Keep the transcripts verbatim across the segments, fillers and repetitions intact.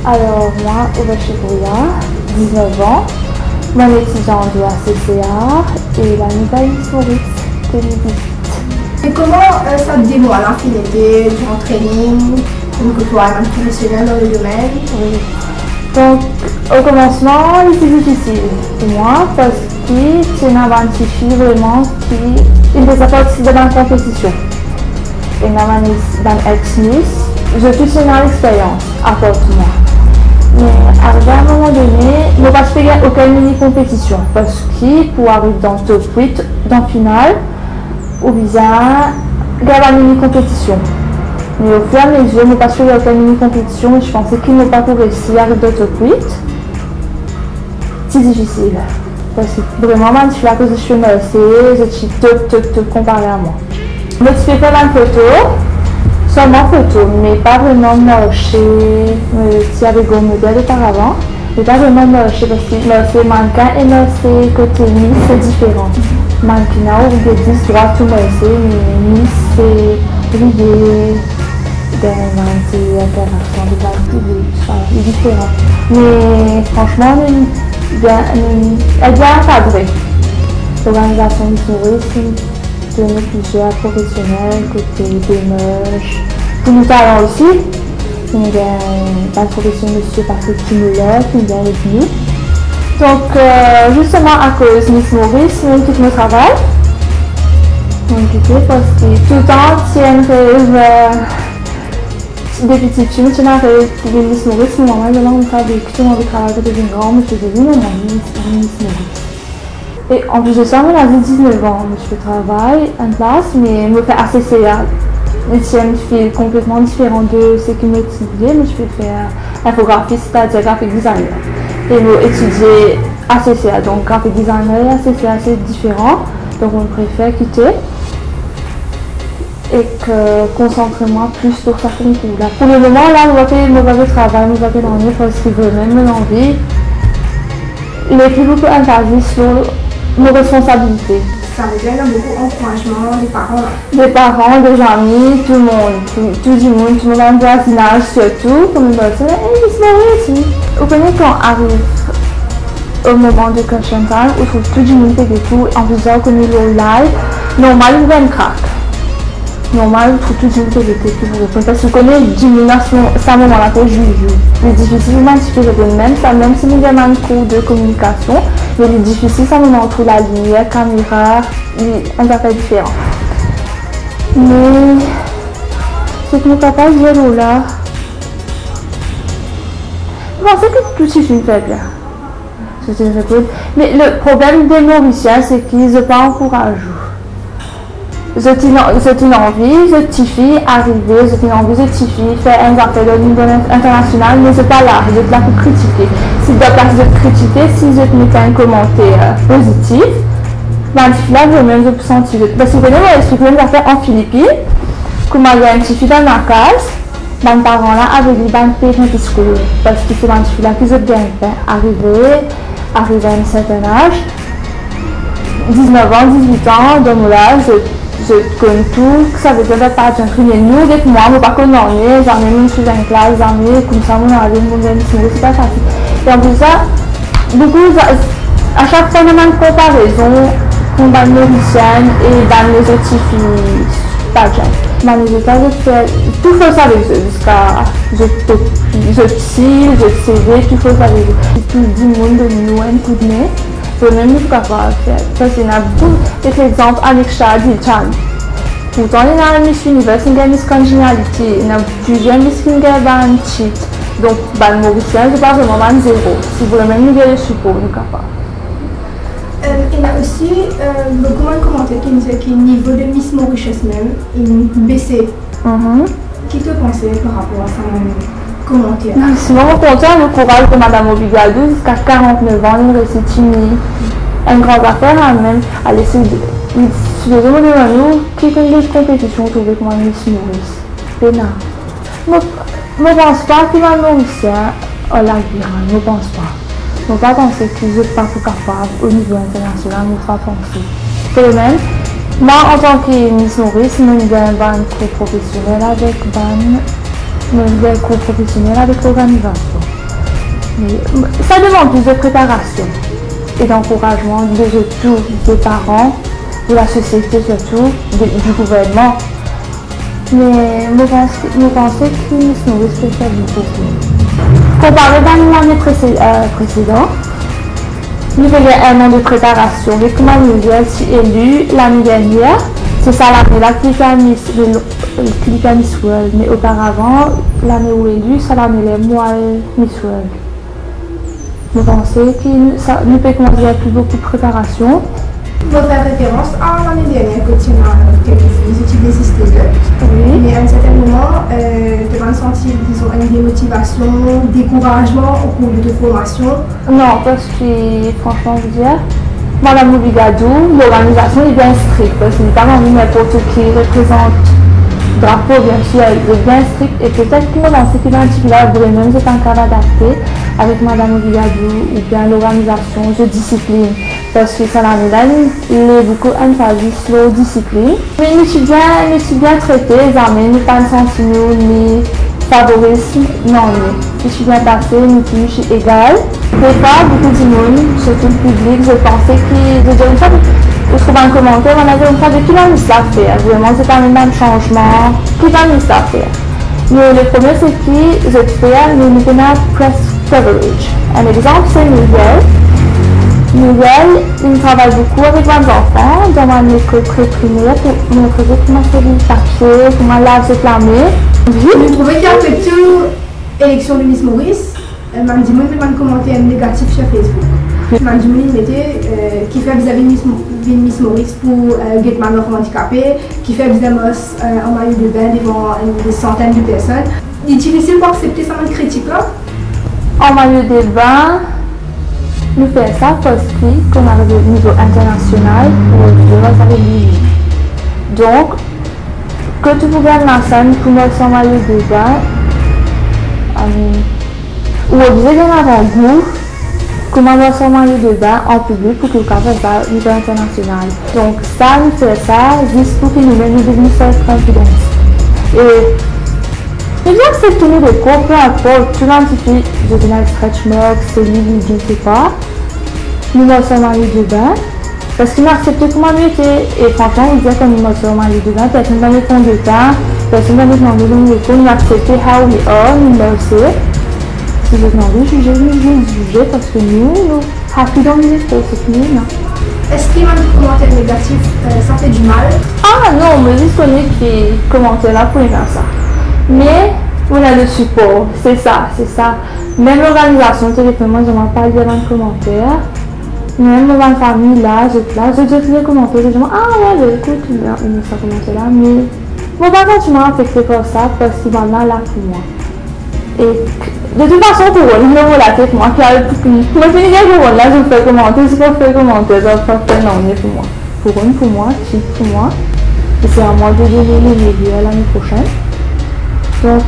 Alors, moi, Ovache Brouillard, dix-neuf ans, mon étudiant de la C C A et la nouvelle Miss Maurice deux mille dix-huit. Et comment euh, ça te dévoile l'infinité du training, donc toi, un professionnel dans le domaine? Oui. Donc, au commencement, c'est difficile pour moi parce que c'est une aventure vraiment qui il faisait partie de la compétition. Et dans ex-Miss, je suis une expérience à part moi. Mais arrivé à un moment donné, je n'ai pas fait aucune mini-compétition parce que pour arriver dans le top huit, dans le final, au visa, il y a la mini-compétition. Mais au fur et à mesure, je n'ai pas fait aucune mini-compétition et je pensais qu'il n'aurait pas réussi à arriver dans le top huit. C'est difficile. Parce que vraiment, même si la position est je suis top, top, top comparé à moi. Je me suis fait faire une photo. Seulement photo, mais pas vraiment marché, si avec un modèle auparavant, mais pas vraiment marché parce que c'est mannequin et c'est côté Miss, c'est différent. Mannequin, on dit droit tout marché, mais Miss, c'est brillé, des interactions, des bases publiques, c'est différent. Mais franchement, elle est bien encadrée. L'organisation du tourisme, donner plusieurs professionnels, côté des moches. Pour nous talents aussi, il y a un professionnel monsieur Patrick Timoulet qui vient avec nous. Donc, euh, justement à cause de Miss Maurice, on quitte notre travail. On quitte parce que tout le temps, si elle rêve euh, des petites filles, si elle rêve pour Miss Maurice, mon maman, je vais faire des questions avec travail de une grande, je vais venir à Miss Maurice. Et en plus de ça, on a dix-neuf ans, je fais travail en classe, mais je me fais A C C A. C'est une fille complètement différente de ce qui m'a étudié, mais je peux faire infographiste, c'est-à-dire graphic designer. Et je étudier A C C A, donc graphic designer et A C C A c'est différent, donc on préfère quitter et que concentrer-moi plus sur ça concours là. Pour le moment, là, je vais faire mon travail, je vais faire l'ennui parce que je veux même l'envie. Les plus beaucoup interagissent sur nos responsabilités. Ça veut dire beaucoup d'encouragement des parents. Des parents, des amis, tout le monde, tout, tout le monde, tout le monde dans le voisinage surtout, comme ils me disent, hey, Miss Maurice. Vous connaissez quand arrive au moment de question time, où trouve tout le monde fait des coups, en faisant qu'on est le live, normal, il y a une craque. Normal, il trouve tout le monde fait des coups, parce que vous connaissez dix minutes à ce moment-là que je joue. C'est difficile de m'identifier même ça, même si nous avons un cours de communication, mais c'est difficile ça nous entre la lumière, la caméra, un peu différent. Mais c'est que nous sommes capables de dire là. Je pensais que tout suffit de faire bien. C'est une réponse. Mais le problème des Mauriciens, c'est qu'ils ne sont pas encouragés. Je t'ai une envie, je t'y fais arriver, je t'ai envie, je t'y fais faire un appel au niveau international, mais je suis pas là, je suis là pour critiquer. Si je dois pas de critiquer, si je te mets un commentaire positif, ben, là, je même je peux sentir. Parce que vous voyez, je suis même faire en Philippines, comment il y a un petit fille dans ma case, mes parents là avaient dit ben payer un school parce que c'est un petit fille là qui se bien arriver, arriver à un certain âge, dix-neuf ans, dix-huit ans, donc là, je je connais tout, ça veut dire pas de mais nous, avec moi, je ne pas connaître, j'en ai mis sous une classe, j'en ai comme ça, on a allé mon c'est pas facile. Et en plus ça, beaucoup, à chaque fois, on a une comparaison pour les Mauriciennes et dans les autres filles, pas de dans les états, je fais tout faut ça avec eux, jusqu'à je je tire, je C V, tout faut ça avec eux. Et tout le monde de nous, un coup de nez. Je même pas capable de faire. Parce qu'il y a beaucoup d'exemples avec Chad et Chan. Pourtant, il y a une Miss Universe, il y a une Miss Congeniality, il y a plusieurs Miss qui ont un cheat. Donc, le Mauricien, je ne pas vraiment un zéro. Si vous voulez même nous le support, nous capable. Euh, il y a aussi euh, beaucoup de commentaires qui disent que le niveau de Miss Mauritius même, il baissé. Mm-hmm. Qui te pensait par rapport à ça même? Commentaire. Sinon, on contient le courage de Madame Obigadou jusqu'à quarante-neuf ans, elle réussit timide. Une grande affaire, même, à laisser de nous qui fait des compétitions autour de moi, Miss Maurice. Pénard. Je ne pense pas que ma Mauricien a la vie, je ne pense pas. Je ne pense pas penser que je ne suis pas capable au niveau international, je ne pas penser. C'est le même. Moi, en tant que Miss Maurice, je suis un cours professionnel avec ban. Mais il y a un cours professionnel avec l'organisation. Mais ça demande plus de préparation et d'encouragement de tous, des parents, de la société surtout, de, du gouvernement. Mais je pense, je pense que Miss Maurice peut faire beaucoup plus. Comparé à l'année euh, précédente, nous avons un an de préparation. Et comme nous avons été élus l'année dernière, c'est ça l'année là qui a Miss World. Mais auparavant, l'année où élu, c'est l'année les mois Miss World. Je pense que nous pouvons commencer à plus beaucoup de préparation. Vous faire référence à l'année dernière que tu as quelques filles, tu désistais d'eux. Oui. Mais à un certain moment, euh, tu vas sentir, disons, une démotivation, découragement au cours de ta formation. Non, parce que franchement, je veux dire, Madame Oubigadou, l'organisation est bien stricte, parce que pas n'importe qui représente le drapeau, bien sûr, elle est bien stricte, et peut-être que dans cette identité-là, vraiment, c'est un cas adapté avec Madame Oubigadou, ou bien l'organisation, je discipline. Parce que ça l'année là, il est beaucoup emphasis slow discipline. Mais nous sommes bien, nous sommes bien traités, jamais nous pas senti nous ni favorisme, non, nous sommes bien passés, nous sommes égal. Des fois, beaucoup de monde, surtout le public, je pensais qu'ils, je dirais une fois, je trouve un commentaire, on a dit une fois de qui va nous la faire. Vraiment, c'est pas le même changement, qui va nous la faire. Mais le premier, c'est qui, je fais, nous nous connaissons press coverage. Un exemple, c'est Miguel. Miguel, il travaille beaucoup avec les enfants dans mon école pré-primaire pour montrer comment faire du papier, comment laver ses flammes. Je trouvais qu'il y a un petit élection de Miss Maurice. Elle m'a dit, moi, je vais commenter négatif sur Facebook. Elle m'a dit, il mettait euh, qui fait vis-à-vis de Miss, Miss Maurice pour euh, get ma enfant handicapé, qui fait vis-à-vis euh, en maillot de bain devant euh, des centaines de personnes. Il est difficile pour accepter ça, cette critique-là. En maillot de bain, nous faisons ça parce qu'on arrive au niveau international pour le avec lui. Donc, que tu regardes la scène pour mettre son maillot de bain, ou obligé d'en avoir goût, comment mettre son maillot de bain en public pour que le café soit au niveau international. Donc, ça, nous faisons ça juste pour qu'il nous mette une certaine confidence. Et je veux dire que c'est tout le cours, peu importe, tu l'identifies, je donne un stretch mark, c'est lui, je ne sais pas. Nous mettons son maillot de bain, parce qu'il m'a accepté comment il était, et franchement, il disait que nous mettons son maillot de bain, personne n'a répondu de temps, personne n'a demandé de nous répondre, nous accepté how we are, nous mettons. Si je demandais de juger, nous juger, parce que nous, nous, happy dans les efforts, c'est fini, non? Est-ce qu'il y a des commentaires négatifs, euh, ça fait du mal? Ah non, mais juste qu'on est qui commentait là pour faire ça. Mais on a le support, c'est ça, c'est ça. Même l'organisation, téléphonement, je ne m'en pas dire dans les commentaires. Même ma famille là, je là, je dis les commentaires, je dis ah ouais, écoute, il y a ça commenté là, mais mon papa tu m'as affecté par ça parce qu'il va là là pour moi. Et de toute façon pour eux, il me voit la tête moi qui a le plus. Moi je finis pour là, je fais commenter, je peux faire commenter, je vais faire non, mais pour moi. Pour eux, pour moi, si pour moi. Et c'est à moi de donner les médias l'année prochaine. Donc,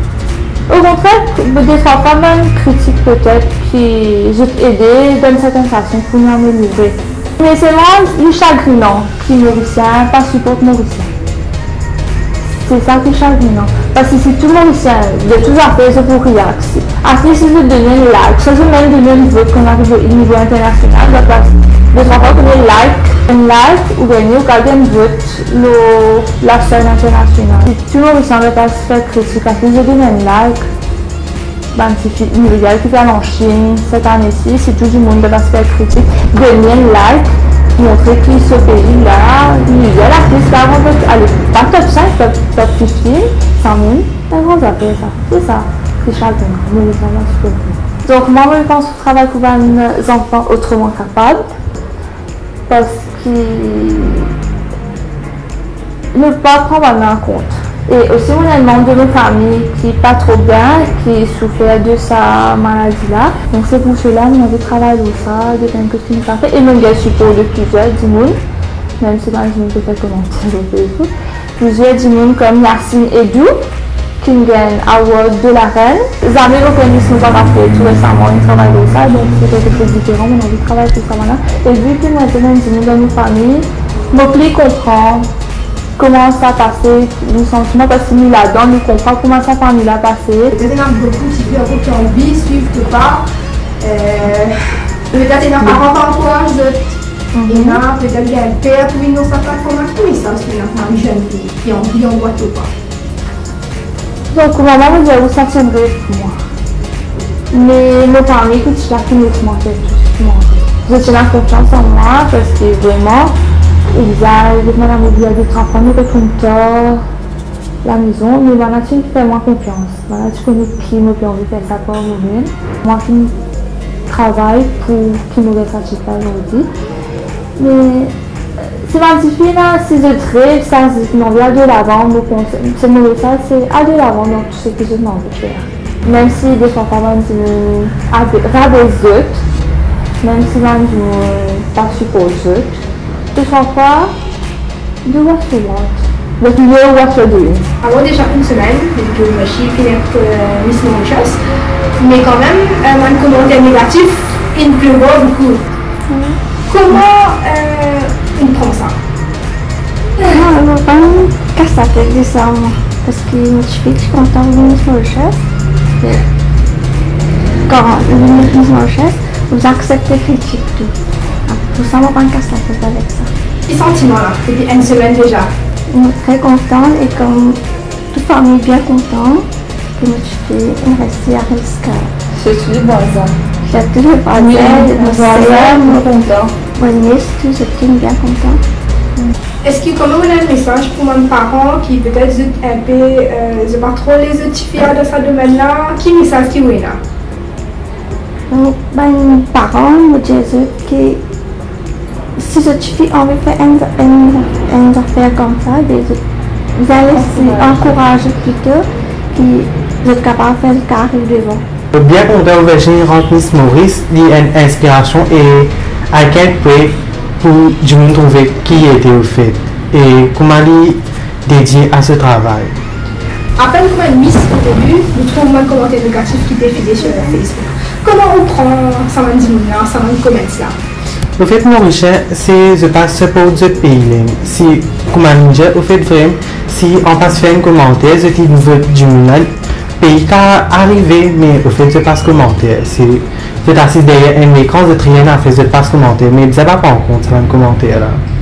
au contraire, des fois pas même critique peut-être qui j'ai aidé d'une certaine façon pour nous améliorer. Mais c'est moi le chagrinant qui est mauricien, pas supporte mauricien. C'est ça qui est chagrinant. Parce que si tout mauricien de tout à fait, c'est pour rien. Après, si je donne un like, ça je même donner un niveau qu'on arrive au niveau international, de trois fois que je like, un like ou gagner ou garder un vote la scène internationale. Si tout mauricien ne veut pas se faire critique, parce que je donne un like, ben, c'est une nouvelle qui vient en Chine cette année-ci, si tout le monde ne va se faire critique, donner un like, montrer que ce pays-là, il y a l'artiste là, on peut aller pas top cinq, top, top quinze, cent mille, c'est un grand affaire ça, c'est ça, c'est chacun, mais les enfants super cool. Donc moi je pense que je travaille pour les enfants autrement capables, parce qu'ils ne pas prendre en compte. Et aussi on a demande de nos familles qui n'est pas trop bien, qui souffrait de sa maladie-là. Donc c'est pour cela que nous avons travaillé sur ça, de quelque chose qui nous a fait. Et nous avons support de plusieurs du monde, même si pas du monde peut faire commenter sur Facebook. Plusieurs du monde comme Yacine Edou, qui gagne award de la reine. Jamais l'organisme nous a fait tout récemment un travail sur ça, donc c'est quelque chose de différent, on a envie de travailler sur ça maintenant. Et vu que maintenant du monde dans nos familles, mon pli comprend comment ça a passé, le sentiment parce qu'il a dans le comprend comment ça famille a passé. Peut-être qu'il y a beaucoup qui fait qui ont envie, suivre ou pas. Euh, peut-être qu'il y a parents pas encouragent d'autres. Et là, peut-être qu'il y a un père pour une autre information, mais ça, c'est une jeune fille qui a envie en boîte ou pas. Donc, maman me dit, vous sentez un rêve pour moi. Mais nos parents écoutent, je la finis de manger tout. Je tiens la confiance en moi parce que vraiment, ils arrivent, madame me dit, il y a des enfants, nous retournons tard la maison, mais voilà, tu me fais moins confiance. Voilà, tu connais qui me fait envie de faire ça pour moi-même. Moi qui travaille pour qui me reste satisfait aujourd'hui. Mais c'est ma difficile là, c'est de rêve, ça, c'est non, aller de l'avant, c'est mon message, c'est aller de l'avant dans tout ce que je m'en veux faire. Même si des fois, quand même, je rabaisse autres, même si je ne pas supposé, des fois, do what you want, but you know what you're doing. Alors déjà une semaine, depuis que je suis finie avec Miss Mauritius, mais quand même, un commentaire négatif, il me plaît beaucoup. Mm. Comment euh, on prend ça? Non, je ne vais pas me casser la tête de ça, parce que je suis contente de Miss Mauritius. Quand Miss Mauritius, vous acceptez critique tout. Pour ça, on ne va pas me casser la tête avec ça. Les sentiments là, depuis une semaine déjà. Je suis très contente et comme toute famille est bien contente, que je suis restée à risque. Je suis voisin. J'ai toujours pas dit, je suis content. Mon nièce, tout, je suis bien contente. Est-ce qu'il y a quand même un message pour mes parents qui peut-être sont un peu, euh, je ne sais pas trop les notifier dans ce domaine-là? Qui message qui est là? Donc, mes parents me disent que si je suis envie de faire une, une, une affaire comme ça, vous allez encourager plutôt que je suis capable de faire le carré devant. Bien content de Virginie rentre Miss Maurice, il y a une inspiration et à quel point pour du monde trouver qui était au fait et comment il dédié à ce travail. À peine comme une Miss au début, nous trouvons un commentaire négatif qui défilait sur Facebook. Comment on prend ça m'a dit là, ça m'a comment là? Au fait, mon richesse, c'est je passe pour du pays. Si, comme on dit, au fait, vraiment, si on passe faire un commentaire, je dis du monde, pays qui arrivé, mais au fait, je passe commentaire. Si je suis assis derrière un écran, je traîne à faire, je passe commentaire, mais je ne pas en compte, c'est un commentaire là.